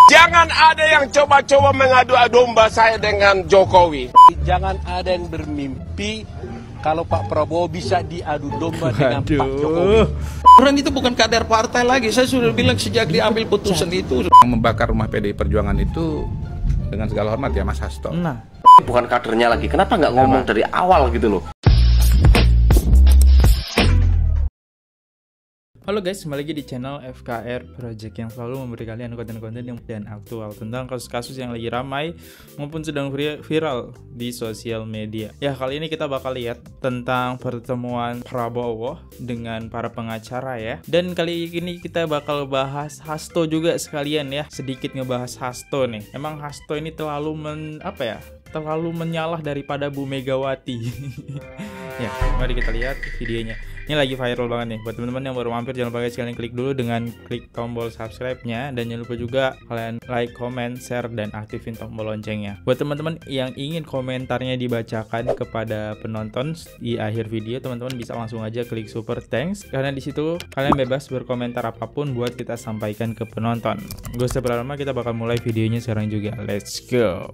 Jangan ada yang coba-coba mengadu domba saya dengan Jokowi. Jangan ada yang bermimpi kalau Pak Prabowo bisa diadu domba dengan Pak Jokowi. Orang itu bukan kader partai lagi. Saya sudah bilang sejak diambil putusan itu. Yang membakar rumah PDI Perjuangan itu dengan segala hormat ya Mas Hasto. Nah, bukan kadernya lagi. Kenapa nggak ngomong dari awal gitu loh? Halo guys, kembali lagi di channel FKR Project yang selalu memberi kalian konten-konten yang dan aktual tentang kasus-kasus yang lagi ramai maupun sedang viral di sosial media. Ya, kali ini kita bakal lihat tentang pertemuan Prabowo dengan para pengacara ya. Dan kali ini kita bakal bahas Hasto juga sekalian ya. Sedikit ngebahas Hasto nih. Emang Hasto ini terlalu terlalu menyalah daripada Bu Megawati. Ya, mari kita lihat videonya. Ini lagi viral banget nih. Buat teman-teman yang baru mampir, jangan lupa guys, kalian klik dulu dengan klik tombol subscribe-nya. Dan jangan lupa juga kalian like, comment, share, dan aktifin tombol loncengnya. Buat teman-teman yang ingin komentarnya dibacakan kepada penonton di akhir video, teman-teman bisa langsung aja klik super thanks. Karena di situ kalian bebas berkomentar apapun buat kita sampaikan ke penonton. Gak usah berlama, kita bakal mulai videonya sekarang juga. Let's go!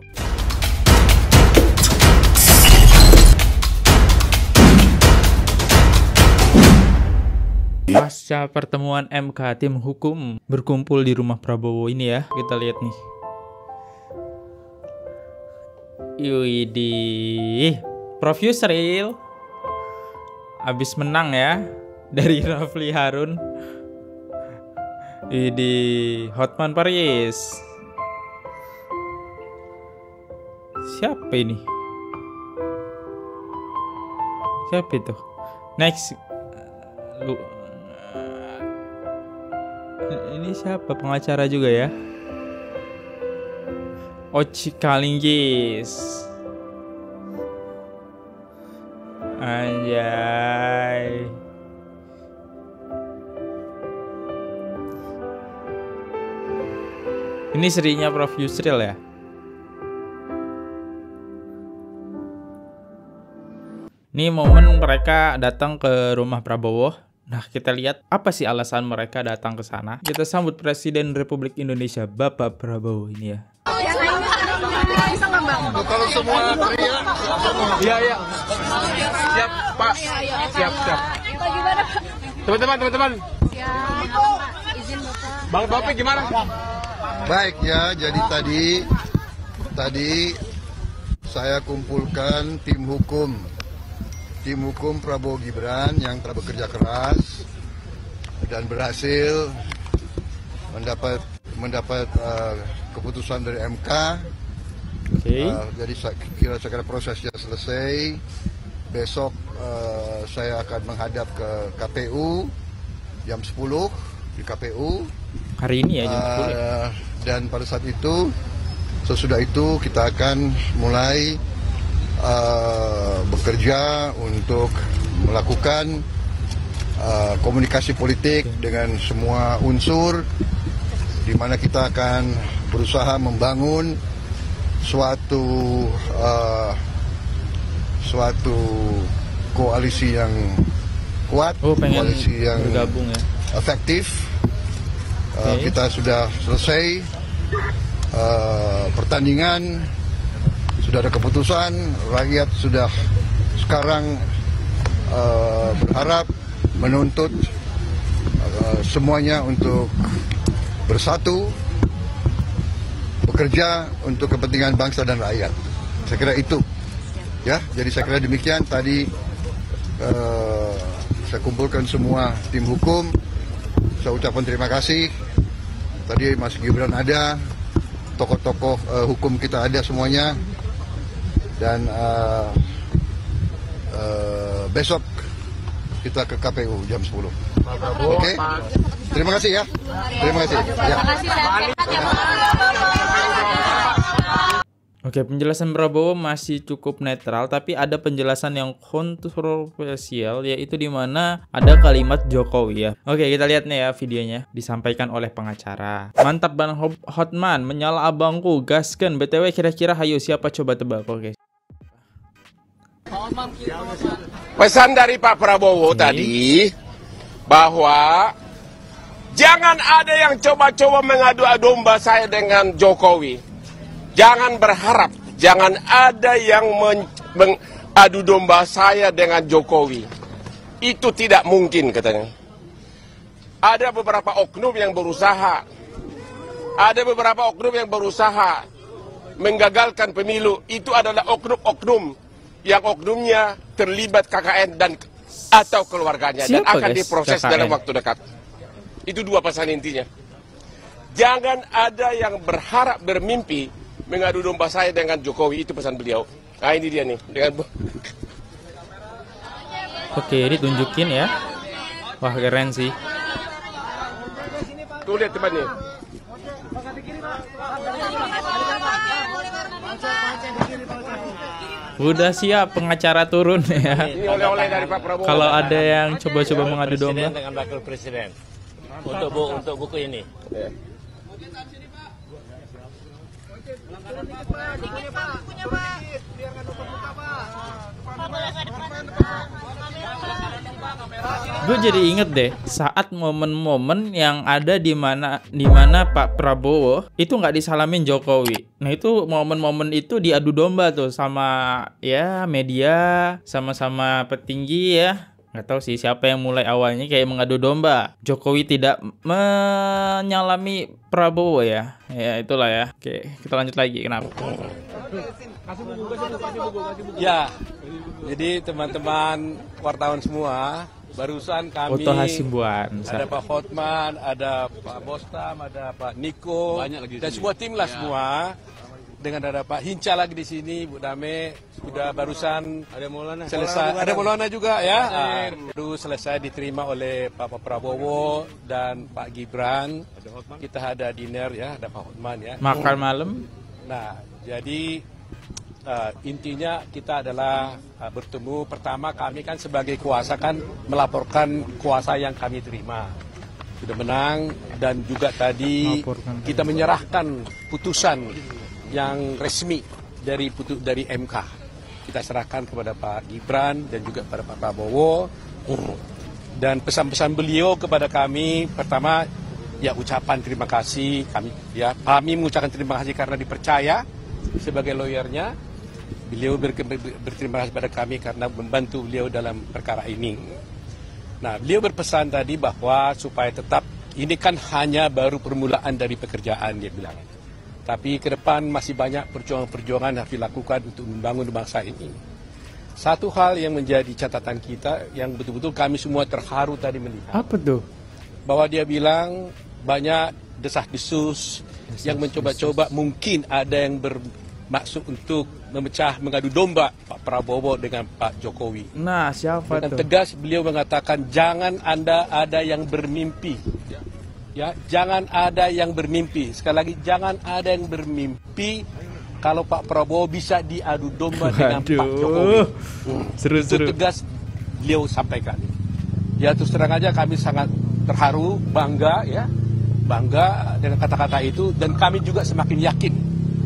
Pasca pertemuan MK, tim hukum berkumpul di rumah Prabowo ini ya. Kita lihat nih. Widih, Prof Yusril abis menang ya dari Rafli Harun. Widih, Hotman Paris. Siapa ini? Siapa itu? Next. Ini siapa, pengacara juga ya? Oci Kalinggis. Anjay. Ini serinya Prof Yusril ya? Ini momen mereka datang ke rumah Prabowo. Nah, kita lihat apa sih alasan mereka datang ke sana. Kita sambut Presiden Republik Indonesia, Bapak Prabowo ini ya. Kalau semua teriak, iya. Siap, Pak. Siap. Teman-teman. Bang Bapak gimana? Baik ya, jadi tadi saya kumpulkan tim hukum Prabowo Gibran yang telah bekerja keras dan berhasil mendapat keputusan dari MK. Okay. Jadi saya kira prosesnya selesai. Besok saya akan menghadap ke KPU jam 10 di KPU. Hari ini ya jam 10. Dan pada saat itu, sesudah itu kita akan mulai bekerja untuk melakukan komunikasi politik dengan semua unsur, di mana kita akan berusaha membangun suatu koalisi yang kuat, koalisi yang bergabung, ya, efektif. Kita sudah selesai pertandingan. Sudah ada keputusan, rakyat sudah sekarang berharap, menuntut semuanya untuk bersatu, bekerja untuk kepentingan bangsa dan rakyat. Saya kira itu, ya. Jadi saya kira demikian. Tadi saya kumpulkan semua tim hukum. Saya ucapkan terima kasih. Tadi Mas Gibran ada, tokoh-tokoh hukum kita ada semuanya. Dan besok kita ke KPU jam 10. Oke? Terima kasih ya. Terima kasih. Ya. Oke, penjelasan Prabowo masih cukup netral, tapi ada penjelasan yang kontroversial, yaitu di mana ada kalimat Jokowi ya. Oke, kita lihat nih ya videonya, disampaikan oleh pengacara. Mantap Bang Hotman, menyala abangku, gaskan. BTW kira-kira hayo siapa, coba tebak. Oke. Pesan dari Pak Prabowo tadi bahwa Jangan ada yang coba-coba mengadu domba saya dengan Jokowi. Jangan berharap, jangan ada yang mengadu domba saya dengan Jokowi. Itu tidak mungkin katanya. Ada beberapa oknum yang berusaha. Ada beberapa oknum yang berusaha menggagalkan pemilu. Itu adalah oknum-oknum yang oknumnya terlibat KKN dan atau keluarganya. Dan akan diproses dalam waktu dekat. Itu dua pesan intinya. Jangan ada yang berharap bermimpi mengadu domba saya dengan Jokowi. Itu pesan beliau. Nah ini dia nih. Oke, ini tunjukin ya. Wah keren sih. Tuh lihat teman nih. Udah siap pengacara turun ya. Ini oleh-oleh dari Pak Prabowo. Kalau ada yang coba-coba mengadu domba dengan wakil presiden untuk buku ini. Gue jadi inget deh saat momen-momen yang ada di mana Pak Prabowo itu nggak disalamin Jokowi. Nah itu momen-momen itu diadu domba tuh sama ya media, sama-sama petinggi ya. Nggak tahu sih siapa yang mulai awalnya kayak mengadu domba. Jokowi tidak menyalami Prabowo ya. Ya itulah ya. Oke, kita lanjut lagi. Kenapa? Ya, jadi teman-teman wartawan semua, barusan kami Oto Hasibuan, ada Pak Hotman, ada Pak Bostam, ada Pak Niko, dan semua tim lah semua. Dengan ada Pak Hinca lagi di sini, Bu Dame sudah barusan selesai. Ada Maulana juga ya. Baru selesai diterima oleh Pak Prabowo dan Pak Gibran. Kita ada dinner ya, ada Pak Hotman ya. Makan malam. Nah, jadi intinya kita adalah bertemu. Pertama kami kan sebagai kuasa kan melaporkan kuasa yang kami terima. Sudah menang dan juga tadi kita menyerahkan putusan yang resmi dari MK. Kita serahkan kepada Pak Gibran dan juga kepada Pak Prabowo. Dan pesan-pesan beliau kepada kami, pertama ya ucapan terima kasih. Kami mengucapkan terima kasih karena dipercaya sebagai lawyernya. Beliau berterima kasih pada kami karena membantu beliau dalam perkara ini. Nah, beliau berpesan tadi bahwa supaya tetap ini kan hanya baru permulaan dari pekerjaan, dia bilang. Tapi ke depan masih banyak perjuangan-perjuangan yang harus dilakukan untuk membangun bangsa ini. Satu hal yang menjadi catatan kita yang betul-betul kami semua terharu tadi melihat. Apa tuh? Bahwa dia bilang banyak desas-desus yang mencoba-coba mungkin ada yang bermaksud untuk mengadu domba Pak Prabowo dengan Pak Jokowi. Nah, siapa dengan tuh? tegas beliau mengatakan jangan Anda ada yang bermimpi. Ya, jangan ada yang bermimpi. Sekali lagi, jangan ada yang bermimpi kalau Pak Prabowo bisa diadu domba dengan Pak Jokowi. Seru-seru. Itu tegas beliau sampaikan. Ya terus terang aja kami sangat terharu, bangga ya, bangga dengan kata-kata itu, dan kami juga semakin yakin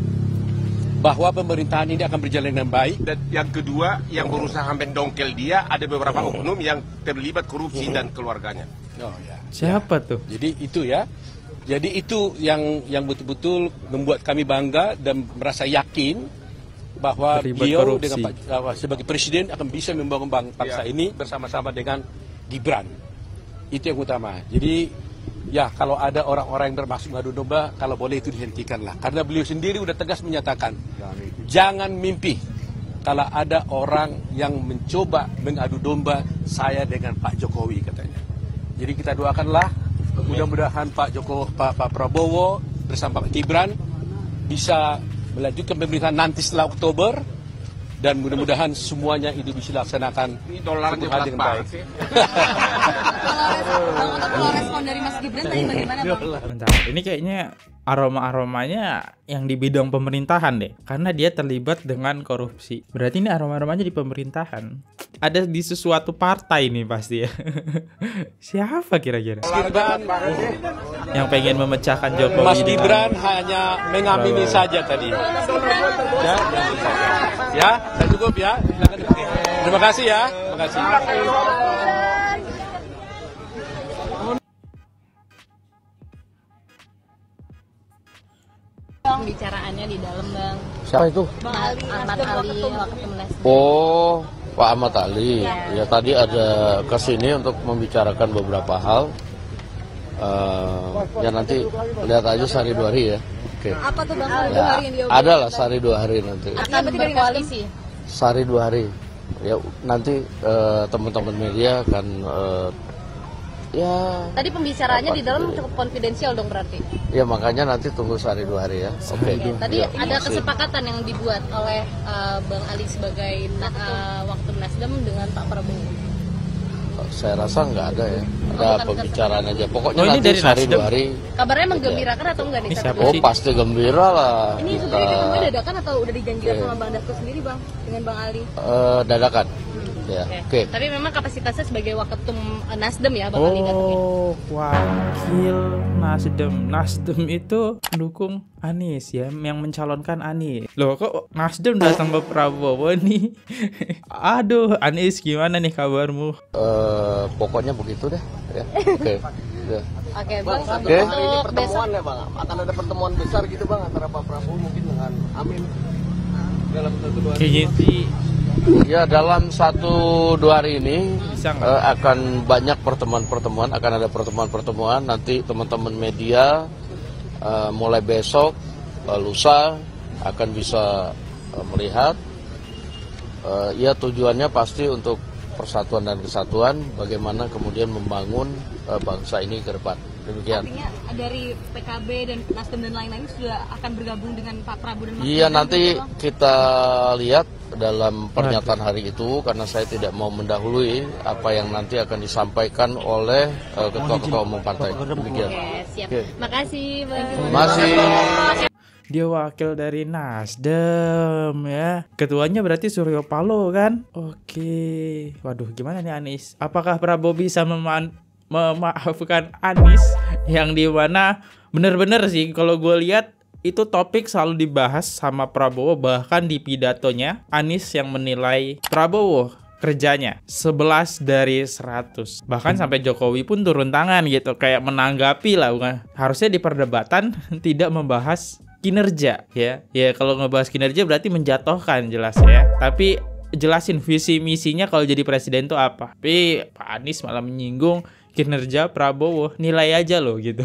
bahwa pemerintahan ini akan berjalan dengan baik. Dan yang kedua, yang berusaha mendongkel dia ada beberapa oknum yang terlibat korupsi dan keluarganya. Oh ya. Siapa tuh? Jadi itu ya. Jadi itu yang betul-betul membuat kami bangga dan merasa yakin bahwa beliau dengan sebagai presiden akan bisa membangun bangsa ini bersama-sama dengan Gibran. Itu yang utama. Jadi ya kalau ada orang-orang yang bermaksud mengadu domba, kalau boleh itu dihentikanlah. Karena beliau sendiri sudah tegas menyatakan, jangan mimpi kalau ada orang yang mencoba mengadu domba saya dengan Pak Jokowi katanya. Jadi kita doakanlah mudah-mudahan Pak Prabowo bersama Pak Gibran bisa melanjutkan pemerintahan nanti setelah Oktober, dan mudah-mudahan semuanya itu bisa dilaksanakan dengan baik. Kalau respon dari Mas Gibran tadi bagaimana, Bang? Bentar, ini kayaknya aroma-aromanya yang di bidang pemerintahan deh, karena dia terlibat dengan korupsi. Berarti ini aroma-aromanya di pemerintahan. Ada di sesuatu partai nih pasti ya. Siapa kira-kira? Yang pengen memecahkan Jokowi. Mas Gibran hanya mengamini saja tadi. Ya, saya cukup ya. Terima kasih ya. Terima kasih. Pembicaraannya di dalam, Bang. Siapa itu? Bang Ahmad Ali, Waketum Nasdem. Oh, Pak Ahmad Ali. Ya tadi ada kesini untuk membicarakan beberapa hal. Ya nanti lihat aja sehari 2 hari ya. Oke. Apa tuh Bang? Ya, ada lah sehari 2 hari nanti. Akan berkoalisi? Sehari 2 hari. Ya nanti teman-teman media akan ya. Tadi pembicaraannya di dalam cukup konfidensial dong berarti? Ya makanya nanti tunggu sehari 2 hari ya. Oke. Tadi ada kesepakatan yang dibuat oleh Bang Ali sebagai Waketum Nasdem dengan Pak Prabowo. Saya rasa nggak ada ya. Ada pembicaraan aja. Pokoknya ini nanti dari sehari Nasdem? 2 hari. Kabarnya menggembirakan atau enggak nih? Oh pasti gembira lah. Ini sebenarnya ketemunya dadakan atau udah dijanjikan sama Bang Dasko sendiri Bang dengan Bang Ali? Dadakan. Ya. Oke. Tapi memang kapasitasnya sebagai Waketum Nasdem ya Bang Ali datangnya. Oh, wakil Nasdem. Nasdem itu mendukung Anies ya, yang mencalonkan Anies. Loh kok Nasdem datang ke Prabowo nih? Aduh, Anies gimana nih kabarmu? Pokoknya begitu deh. Ya. Oke. Ya. Oke, Bang. Oke. Untuk besok ya Bang. Akan ada pertemuan besar gitu Bang antara Pak Prabowo mungkin dengan Amin dalam 1-2 hari. Kayaknya sih Ya dalam 1-2 hari ini bisa nggak? akan banyak pertemuan-pertemuan, akan ada pertemuan-pertemuan. Nanti teman-teman media mulai besok, lusa akan bisa melihat. Ya tujuannya pasti untuk persatuan dan kesatuan, bagaimana kemudian membangun bangsa ini ke depan. Demikian. artinya dari PKB dan Nasdem dan lain-lain sudah akan bergabung dengan Pak Prabowo dan Mas Iya Gibran nanti gitu, Bang? kita lihat dalam pernyataan hari itu, karena saya tidak mau mendahului apa yang nanti akan disampaikan oleh ketua-ketua umum partai. Demikian. Oke, siap. Oke. Makasih Bang. Masih. Dia wakil dari Nasdem ya. Ketuanya berarti Suryo Paloh kan? Oke. Waduh, gimana nih Anies? Apakah Prabowo bisa memaafkan Anies? Yang dimana bener-bener sih kalau gue lihat itu topik selalu dibahas sama Prabowo. Bahkan di pidatonya Anies yang menilai Prabowo kerjanya 11 dari 100. Bahkan sampai Jokowi pun turun tangan gitu, kayak menanggapi lah. Harusnya di perdebatan tidak membahas kinerja ya. Ya kalau ngebahas kinerja berarti menjatuhkan jelas ya. Tapi jelasin visi misinya kalau jadi presiden tuh apa. Tapi Pak Anies malah menyinggung kinerja Prabowo, nilai aja loh gitu.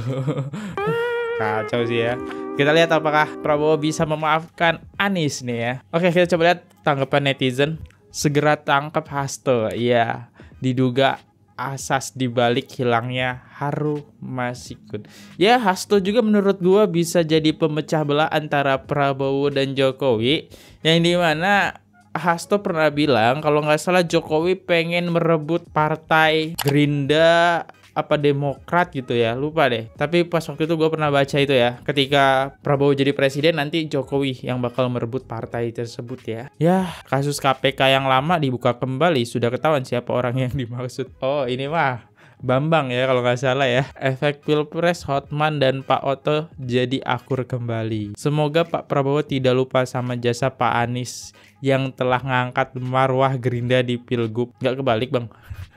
Kacau sih ya. Kita lihat apakah Prabowo bisa memaafkan Anies nih ya. Oke, kita coba lihat tanggapan netizen. Segera tangkap Hasto. Iya, diduga asas dibalik hilangnya Harun Masiku. Ya, Hasto juga menurut gua bisa jadi pemecah belah antara Prabowo dan Jokowi, yang dimana Hasto pernah bilang kalau nggak salah Jokowi pengen merebut partai Gerindra apa Demokrat gitu ya, lupa deh. Tapi pas waktu itu gue pernah baca itu ya, ketika Prabowo jadi presiden nanti Jokowi yang bakal merebut partai tersebut ya. Ya, kasus KPK yang lama dibuka kembali, sudah ketahuan siapa orang yang dimaksud. Oh, ini mah Bambang ya kalau nggak salah ya. Efek Pilpres, Hotman dan Pak Oto jadi akur kembali. Semoga Pak Prabowo tidak lupa sama jasa Pak Anies yang telah ngangkat marwah Gerindra di Pilgub. Nggak kebalik Bang.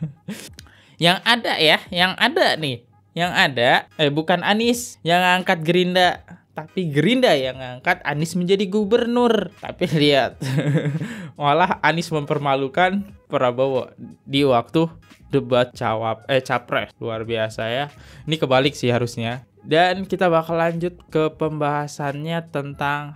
Yang ada ya, yang ada nih. Yang ada, bukan Anies yang ngangkat Gerindra, tapi Gerindra yang ngangkat Anies menjadi gubernur. Tapi lihat, malah Anies mempermalukan Prabowo di waktu debat capres. Luar biasa ya. Ini kebalik sih harusnya. Dan kita bakal lanjut ke pembahasannya tentang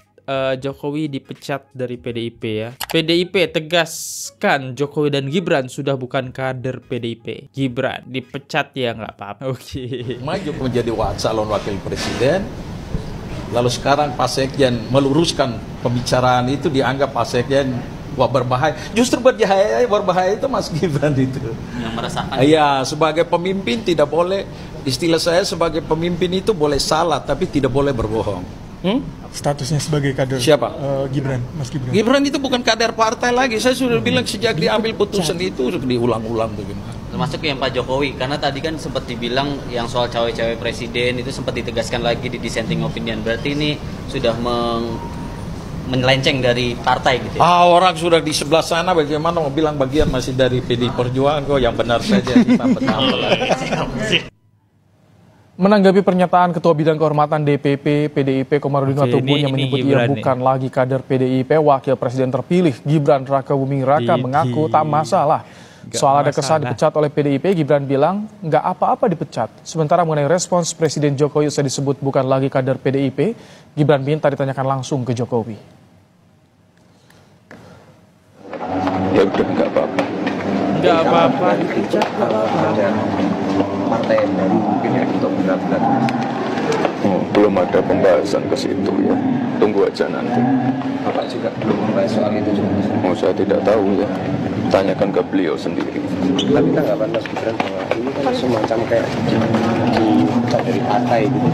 Jokowi dipecat dari PDIP ya. PDIP tegaskan Jokowi dan Gibran sudah bukan kader PDIP. Gibran dipecat ya nggak apa-apa. Oke. Maju menjadi calon wakil presiden. Lalu sekarang Pak Sekjen meluruskan pembicaraan itu, dianggap Pak Sekjen wah berbahaya. Justru berbahaya itu Mas Gibran itu. Yang meresahkan. Iya, sebagai pemimpin tidak boleh, istilah saya sebagai pemimpin itu boleh salah tapi tidak boleh berbohong. Statusnya sebagai kader siapa? Gibran, Mas Gibran. Gibran itu bukan kader partai lagi. Saya sudah bilang sejak diambil putusan itu diulang-ulang bagaimana. Termasuk yang Pak Jokowi, karena tadi kan sempat dibilang yang soal cawe-cawe presiden itu sempat ditegaskan lagi di dissenting opinion. Berarti ini sudah menyelenceng dari partai gitu ya? Orang sudah di sebelah sana bagaimana mau bilang bagian masih dari PDI Perjuangan kok, yang benar saja. Menanggapi pernyataan Ketua Bidang Kehormatan DPP PDIP Komarudin Watubun yang menyebut ia bukan lagi kader PDIP, Wakil Presiden terpilih Gibran Rakabuming Raka mengaku tak masalah. Soal ada kesan dipecat oleh PDIP, Gibran bilang nggak apa-apa dipecat. Sementara mengenai respons Presiden Jokowi usai disebut bukan lagi kader PDIP, Gibran minta ditanyakan langsung ke Jokowi. Ya udah nggak apa-apa. Nggak apa-apa dipecat, nggak apa-apa. Partai yang baru mungkin ya untuk benar-benar. Belum ada pembahasan ke situ ya. Tunggu aja nanti. Bapak juga belum membahas soal itu juga. Saya tidak tahu ya. Tanyakan ke beliau sendiri. Tapi tanggapan Mas Gibran bahwa ini kan semacam kayak dipecat dari partai gitu.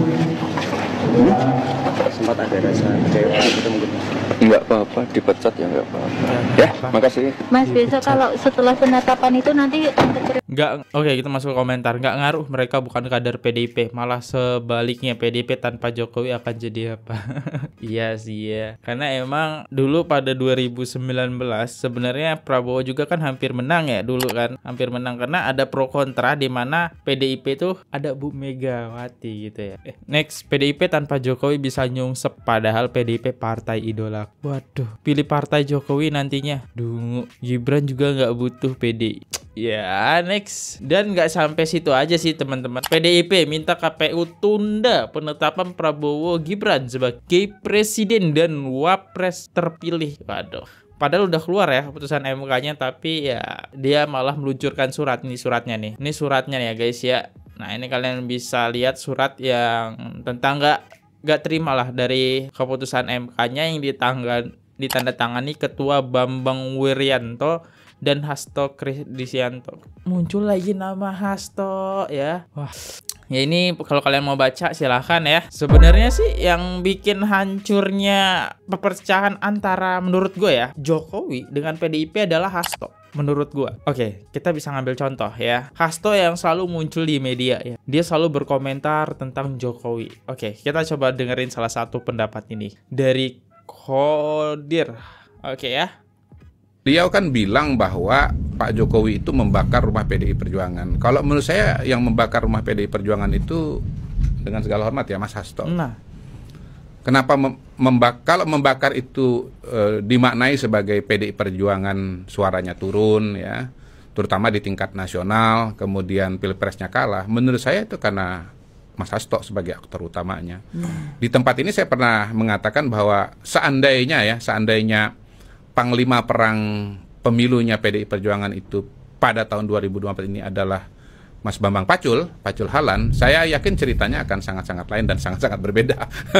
Sempat ada rasa kecewa gitu mungkin. Enggak apa-apa, dipecat ya enggak apa-apa. Ya, makasih. Mas, besok kalau setelah penetapan itu nanti Nggak, oke kita masuk ke komentar. Nggak ngaruh, mereka bukan kader PDIP, malah sebaliknya PDIP tanpa Jokowi akan jadi apa? Iya sih ya, karena emang dulu pada 2019 sebenarnya Prabowo juga kan hampir menang ya dulu kan, hampir menang karena ada pro kontra di mana PDIP tuh ada Bu Megawati gitu ya. Next, PDIP tanpa Jokowi bisa nyungsep padahal PDIP partai idola. Waduh, pilih partai Jokowi nantinya. Dungu, Gibran juga nggak butuh PDI. Ya, next. Dan nggak sampai situ aja sih teman-teman. PDIP minta KPU tunda penetapan Prabowo Gibran sebagai presiden dan wapres terpilih. Waduh. Padahal udah keluar ya keputusan MK-nya, tapi ya dia malah meluncurkan surat. Ini suratnya nih. Ini suratnya nih ya guys ya. Nah, ini kalian bisa lihat surat yang tentang nggak terima lah dari keputusan MK-nya yang ditandatangani Ketua Bambang Wuryanto dan Hasto Kristianto. Muncul lagi nama Hasto ya. Wah. Ya ini kalau kalian mau baca silahkan ya. Sebenarnya sih yang bikin hancurnya perpecahan antara menurut gue ya Jokowi dengan PDIP adalah Hasto. Menurut gue. Oke, kita bisa ngambil contoh ya. Hasto yang selalu muncul di media ya. Dia selalu berkomentar tentang Jokowi. Oke, kita coba dengerin salah satu pendapat ini dari Kodir. Oke ya. Beliau kan bilang bahwa Pak Jokowi itu membakar rumah PDI Perjuangan. Kalau menurut saya yang membakar rumah PDI Perjuangan itu dengan segala hormat ya Mas Hasto. Nah, kenapa kalau membakar itu dimaknai sebagai PDI Perjuangan suaranya turun ya, terutama di tingkat nasional, kemudian pilpresnya kalah. Menurut saya itu karena Mas Hasto sebagai aktor utamanya. Di tempat ini saya pernah mengatakan bahwa seandainya Panglima perang pemilunya PDI Perjuangan itu pada tahun 2024 ini adalah Mas Bambang Pacul Halan, saya yakin ceritanya akan sangat-sangat lain dan sangat-sangat berbeda.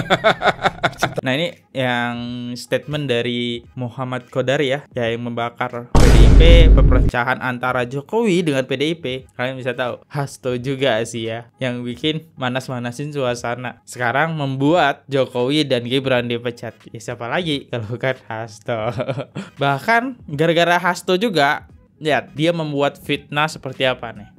Nah ini yang statement dari Muhammad Kodari ya, yang membakar PDIP, perpecahan antara Jokowi dengan PDIP. Kalian bisa tahu, Hasto juga sih ya, yang bikin manas-manasin suasana. Sekarang membuat Jokowi dan Gibran dipecat. Ya siapa lagi kalau bukan Hasto. Bahkan gara-gara Hasto juga, ya dia membuat fitnah seperti apa nih.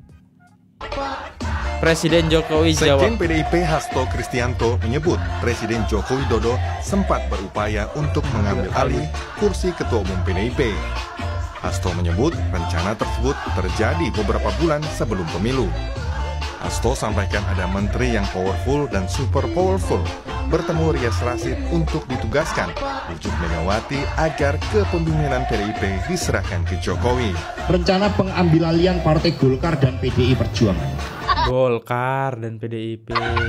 Presiden Jokowi jawab. Sekjen PDIP Hasto Kristianto menyebut Presiden Joko Widodo sempat berupaya untuk mengambil alih kursi Ketua Umum PDIP. Hasto menyebut rencana tersebut terjadi beberapa bulan sebelum pemilu. Hasto sampaikan ada menteri yang powerful dan super powerful bertemu Rias Rasid untuk ditugaskan ujuk Megawati agar kepemimpinan PDIP diserahkan ke Jokowi. Rencana pengambil alihan Partai Golkar dan PDI Perjuangan. Golkar dan PDIP.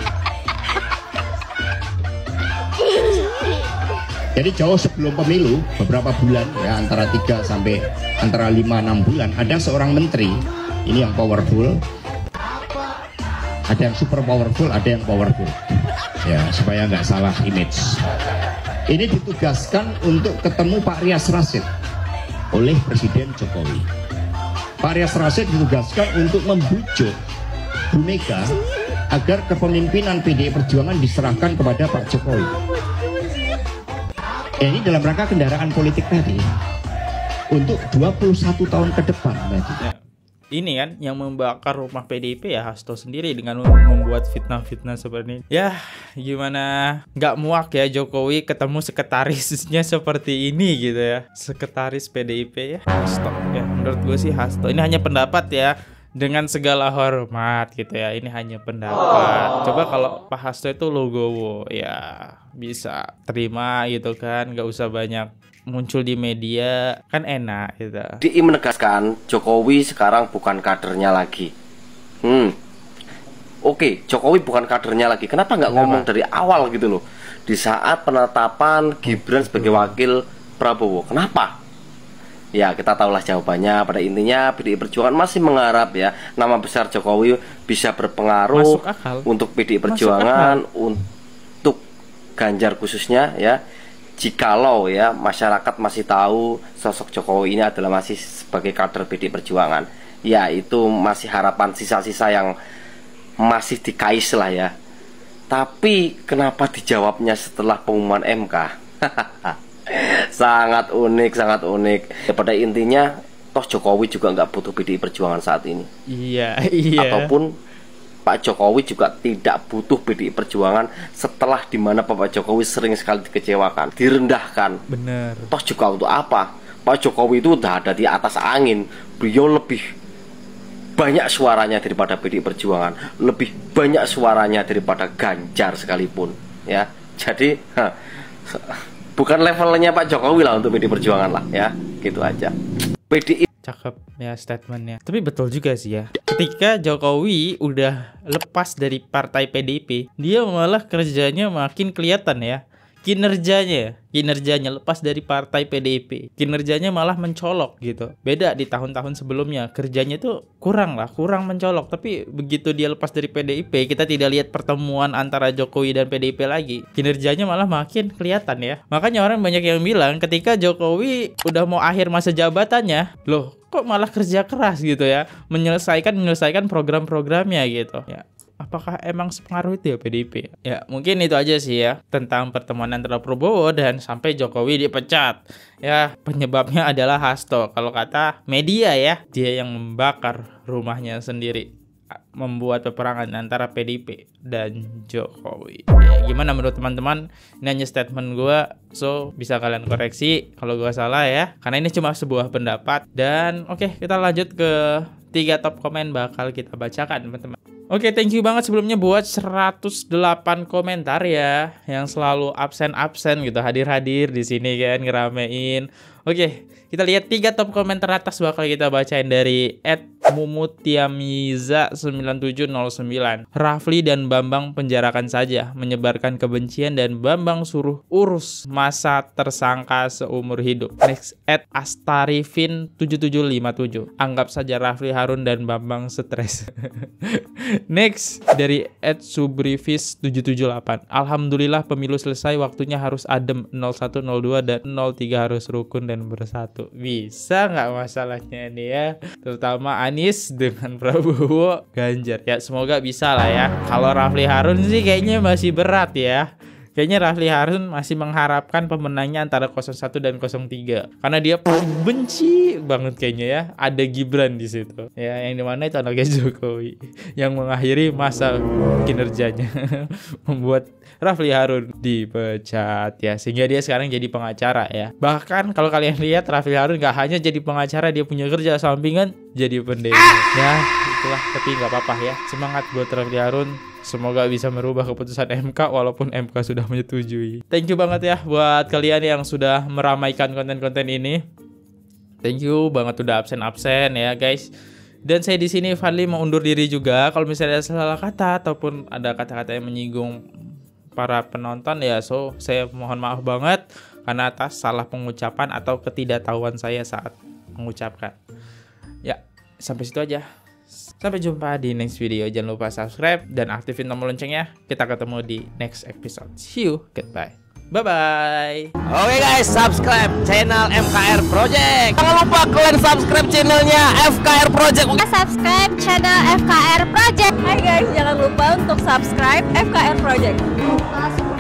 Jadi jauh sebelum pemilu, beberapa bulan ya, antara 5-6 bulan, ada seorang menteri ini yang powerful. Ada yang super powerful, ada yang powerful. Ya, supaya nggak salah image. Ini ditugaskan untuk ketemu Pak Rias Rasid oleh Presiden Jokowi. Pak Rias Rasid ditugaskan untuk membujuk Bu Mega agar kepemimpinan PDI Perjuangan diserahkan kepada Pak Jokowi. Ini dalam rangka kendaraan politik tadi untuk 21 tahun ke depan tadi. Ya. Ini kan yang membakar rumah PDIP ya Hasto sendiri dengan membuat fitnah-fitnah seperti ini. Ya gimana nggak muak ya Jokowi ketemu sekretarisnya seperti ini gitu ya. Sekretaris PDIP ya Hasto ya. Menurut gue sih Hasto. Ini hanya pendapat ya. dengan segala hormat gitu ya, ini hanya pendapat. Coba kalau Pak Hasto itu logowo ya bisa terima gitu kan, nggak usah banyak muncul di media, kan enak gitu. PDI menegaskan Jokowi sekarang bukan kadernya lagi. Oke, Jokowi bukan kadernya lagi. Kenapa nggak ngomong dari awal gitu loh, di saat penetapan Gibran sebagai wakil Prabowo? Kenapa? Ya kita tahulah jawabannya. Pada intinya PDI Perjuangan masih mengharap ya nama besar Jokowi bisa berpengaruh untuk PDI Perjuangan, untuk Ganjar khususnya ya. Jikalau ya masyarakat masih tahu sosok Jokowi ini adalah masih sebagai kader PDI Perjuangan, ya itu masih harapan sisa-sisa yang masih dikais lah ya. Tapi kenapa dijawabnya setelah pengumuman MK? Sangat unik, sangat unik. Ya, pada intinya toh Jokowi juga nggak butuh PDI Perjuangan saat ini. Iya. Ataupun Pak Jokowi juga tidak butuh PDI Perjuangan setelah dimana Pak Jokowi sering sekali dikecewakan, direndahkan. Bener. Toh juga untuk apa? Pak Jokowi itu udah ada di atas angin. Beliau lebih banyak suaranya daripada PDI Perjuangan, lebih banyak suaranya daripada Ganjar sekalipun ya. Jadi bukan levelnya Pak Jokowi lah untuk PDI Perjuangan lah ya, gitu aja. PDI cakep ya statementnya. Tapi betul juga sih ya, ketika Jokowi udah lepas dari partai PDIP, dia malah kerjanya makin kelihatan ya. Kinerjanya lepas dari partai PDIP, kinerjanya malah mencolok gitu. Beda di tahun-tahun sebelumnya, kerjanya tuh kurang mencolok. Tapi begitu dia lepas dari PDIP, kita tidak lihat pertemuan antara Jokowi dan PDIP lagi, kinerjanya malah makin kelihatan ya. Makanya orang banyak yang bilang ketika Jokowi udah mau akhir masa jabatannya, loh kok malah kerja keras gitu ya, menyelesaikan program-programnya gitu ya. Apakah emang sepengaruh itu ya PDIP? Ya mungkin itu aja sih ya tentang pertemuan antara Prabowo dan sampai Jokowi dipecat. Ya penyebabnya adalah Hasto. Kalau kata media ya, dia yang membakar rumahnya sendiri, membuat peperangan antara PDIP dan Jokowi. Ya, gimana menurut teman-teman? Ini hanya statement gue, so bisa kalian koreksi kalau gue salah ya, karena ini cuma sebuah pendapat. Dan oke, kita lanjut ke 3 top komen bakal kita bacakan teman-teman. Oke, thank you banget sebelumnya buat 108 komentar ya, yang selalu absen gitu, hadir-hadir di sini kan, ngeramein. Oke, kita lihat 3 top komentar atas bakal kita bacain dari @mumutiamiza9709. Rafli dan Bambang penjarakan saja, menyebarkan kebencian dan Bambang suruh urus masa tersangka seumur hidup. Next @astarifin7757. Anggap saja Rafli Harun dan Bambang stres. Next dari @subrivis778. Alhamdulillah pemilu selesai, waktunya harus adem. 01, 02 dan 03 harus rukun dan bersatu. Bisa nggak masalahnya nih ya, terutama Anies dengan Prabowo Ganjar ya, semoga bisa lah ya. Kalau Rafli Harun sih kayaknya masih berat ya. Kayaknya Rafli Harun masih mengharapkan pemenangnya antara 01 dan 03 karena dia benci banget kayaknya ya ada Gibran di situ ya, yang dimana itu anaknya Jokowi yang mengakhiri masa kinerjanya membuat Rafli Harun dipecat ya, sehingga dia sekarang jadi pengacara ya. Bahkan kalau kalian lihat Rafli Harun gak hanya jadi pengacara, dia punya kerja sampingan jadi pendemo ya, itulah. Tapi nggak apa-apa ya, semangat buat Rafli Harun. Semoga bisa merubah keputusan MK walaupun MK sudah menyetujui. Thank you banget ya buat kalian yang sudah meramaikan konten-konten ini. Thank you banget udah absen-absen ya guys. Dan saya di sini Fadli mau undur diri juga. Kalau misalnya ada salah kata ataupun ada kata-kata yang menyinggung para penonton ya, so saya mohon maaf banget karena atas salah pengucapan atau ketidaktahuan saya saat mengucapkan. Ya, sampai situ aja. Sampai jumpa di next video. Jangan lupa subscribe dan aktifin tombol loncengnya. Kita ketemu di next episode. See you. Goodbye. Bye-bye. Oke guys, subscribe channel FKR Project. Jangan lupa kalian subscribe channelnya FKR Project. Subscribe channel FKR Project. Hai guys, jangan lupa untuk subscribe FKR Project.